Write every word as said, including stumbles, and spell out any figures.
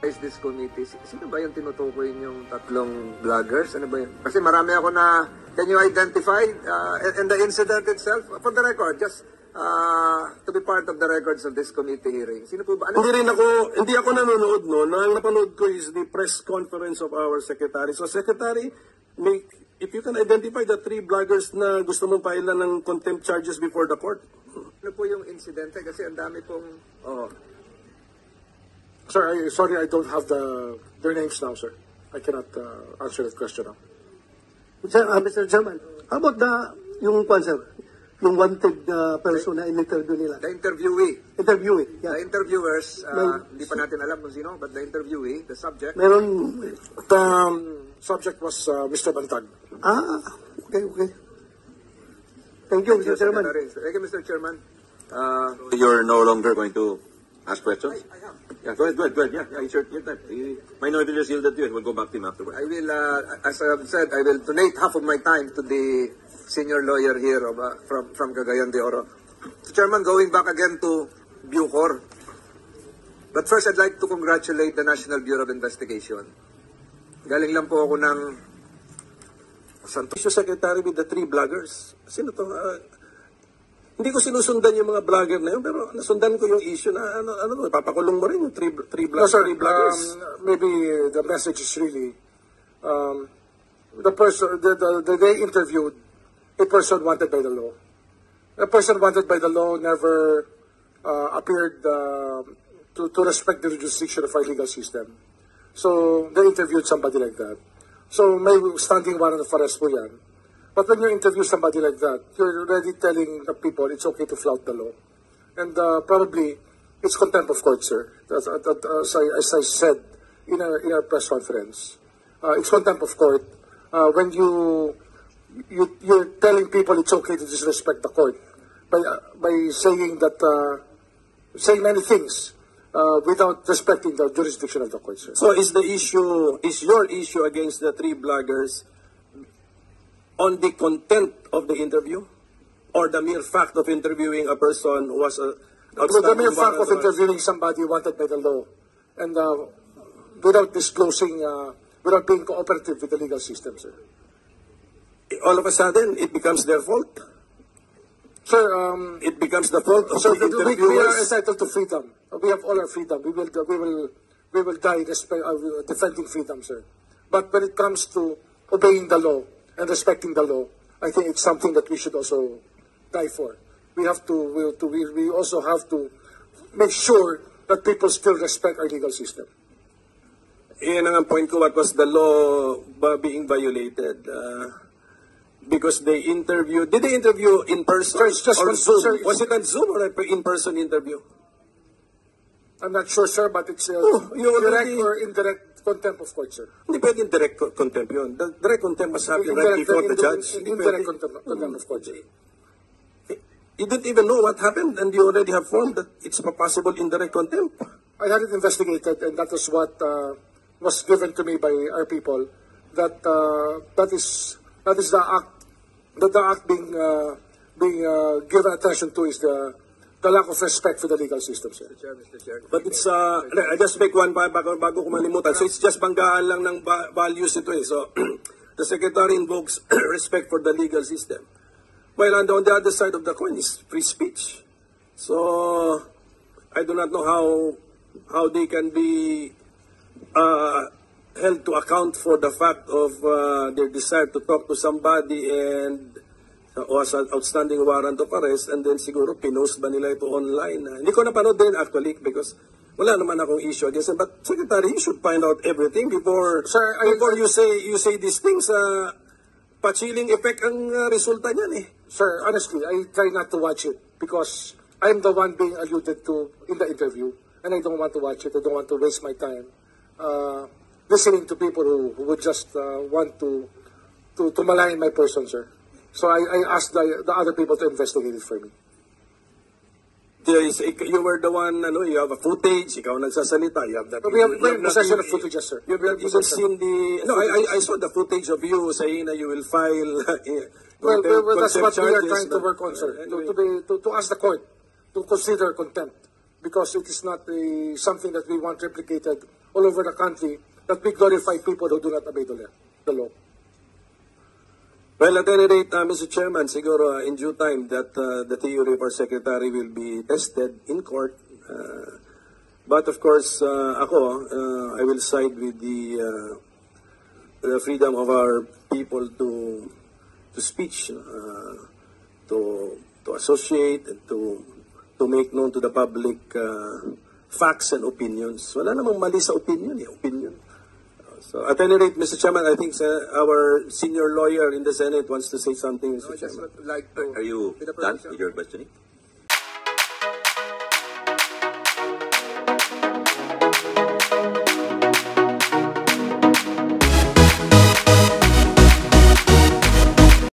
is this committee? Sino ba yung tinutukoy yung tatlong vloggers? Ano ba yun? Kasi marami ako na, can you identify uh, and the incident itself? For the record, just uh, to be part of the records of this committee hearing. Sino po ba? Ano? Hindi rin ako, hindi ako nanonood noon. Ang napanood ko is the press conference of our secretary. So secretary, may, if you can identify the three vloggers na gusto mong pailan ng contempt charges before the court. Ano po yung insidente? Kasi ang dami pong... Oh. Sir, I, sorry, I don't have the their names now, sir. I cannot uh, answer that question now. Sir, uh, Mister Chairman, how about the, yung kwan, sir? Yung wanted uh, person na in-interview nila? The interviewee. Interviewee, yeah. The interviewers, uh, May, hindi pa natin alam kung sino, but the interviewee, the subject. Meron... The um, subject was uh, Mister Bantag. Ah, okay, okay. Thank you, Mister Chairman. Thank you, Mister Chairman. Uh, You're no longer going to ask questions? I, I have. Yeah, go ahead, go ahead, go ahead. Yeah, yeah, it's your, your time. The minority just yielded to you and we'll go back to him afterwards. I will, uh, as I have said, I will donate half of my time to the senior lawyer here of, uh, from, from Cagayan de Oro. So, Chairman, going back again to Bucor. But first, I'd like to congratulate the National Bureau of Investigation. Galing lang po ako ng Santo. Issue secretary with the three vloggers. Sino to? Uh, hindi ko sinusundan yung mga vlogger na yun, pero nasundan ko yung issue na ano, ano, papakulong mo rin yung three, three, vlog, No, sir, three vloggers. um, maybe the message is really um, the person, the, the, the, they interviewed a person wanted by the law. A person wanted by the law never uh, appeared uh, to, to respect the jurisdiction of our legal system. So they interviewed somebody like that. So may standing warrant of arrest po yan. But when you interview somebody like that, you're already telling the people it's okay to flout the law. And uh, probably it's contempt of court, sir. As, as, as, I, as I said in our, in our press conference, uh, it's contempt of court uh, when you, you, you're telling people it's okay to disrespect the court by, uh, by saying that, uh, saying many things uh, without respecting the jurisdiction of the court, sir. So is the issue, is your issue against the three vloggers on the content of the interview, or the mere fact of interviewing a person who was a the mere fact of interviewing somebody wanted by the law, and uh, without disclosing, uh, without being cooperative with the legal system, sir. All of a sudden, it becomes their fault. Sir, um, it becomes the fault of so the we, we are interviewers. entitled to freedom. We have all our freedom. We will, we will, we will die respect, uh, defending freedom, sir. But when it comes to obeying the law and respecting the law, I think it's something that we should also die for. We have to, we, to, we, we also have to make sure that people still respect our legal system. Iyan ang point ko, what was the law ba being violated? Uh, because they interviewed, did they interview in person Sir, just or one- Zoom? sir, Was it on Zoom or an in-person interview? I'm not sure, sir, but it's uh, Oh, you direct already- or indirect contempt of court, sir. Hindi pwedeng direct co- contempt yun. The direct contempt must happen right Indirect- before the indirect- judge. Hindi Indirect pwede. contempt, contempt of court, sir. You didn't even know what happened and you already have formed that it's a possible indirect contempt. I had it investigated, and that was what uh, was given to me by our people. That uh, that is that is the act that the act being uh, being uh, given attention to is the the lack of respect for the legal system, sir. Mister Chair, Mister Chair. But it's, uh, I just make one pa bago, bago ko malimutan. So it's just banggaan lang ng ba- values ito eh. So the Secretary invokes respect for the legal system. Well, and on the other side of the coin is free speech. So I do not know how how they can be uh, held to account for the fact of uh, their desire to talk to somebody and uh, was an outstanding warrant of arrest, and then siguro pinost ba nila ito online. Uh, hindi ko napanood din actually because wala naman akong issue against them. But Secretary, you should find out everything before Sir, I- before you say you say these things. Uh, pa-chilling effect ang uh, resulta niyan eh. Sir, honestly, I try not to watch it because I'm the one being alluded to in the interview, and I don't want to watch it. I don't want to waste my time uh, listening to people who, who would just uh, want to, to to malign my person, sir. So I, I asked the, the other people to investigate it for me. There is, you were the one, ano, you have a footage, ikaw nagsasalita, you have that. But we have, you we have not possession even- of footage, yes, sir. You have We not have even possession. seen the, no, I, I, I saw the footage of you saying that you will file. Well, well, well, that's what contempt we are charges, trying to but, work on, sir. uh, To, anyway. to, be, to, to ask the court to consider contempt because it is not a, something that we want replicated all over the country that we glorify people who do not obey the law. The law. Well, at any rate, uh, Mister Chairman, siguro uh, in due time that uh, the theory of our secretary will be tested in court. Uh, but of course, uh, ako, uh, I will side with the, uh, the freedom of our people to to speech, uh, to to associate, and to to make known to the public uh, facts and opinions. Wala namang mali sa opinion, eh, opinion. So, at any rate, Mister Chairman, I think uh, our senior lawyer in the Senate wants to say something, Mister I just Chairman. would like to... Are you with the done permission- with your questioning?